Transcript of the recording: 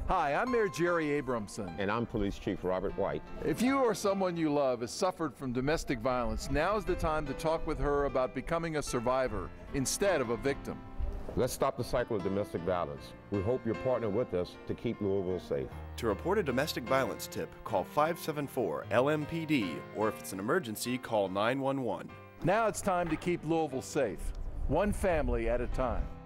Hi, I'm Mayor Jerry Abramson. And I'm Police Chief Robert White. If you or someone you love has suffered from domestic violence, now's the time to talk with her about becoming a survivor instead of a victim. Let's stop the cycle of domestic violence. We hope you'll partner with us to keep Louisville safe. To report a domestic violence tip, call 574-LMPD, or if it's an emergency, call 911. Now it's time to keep Louisville safe, one family at a time.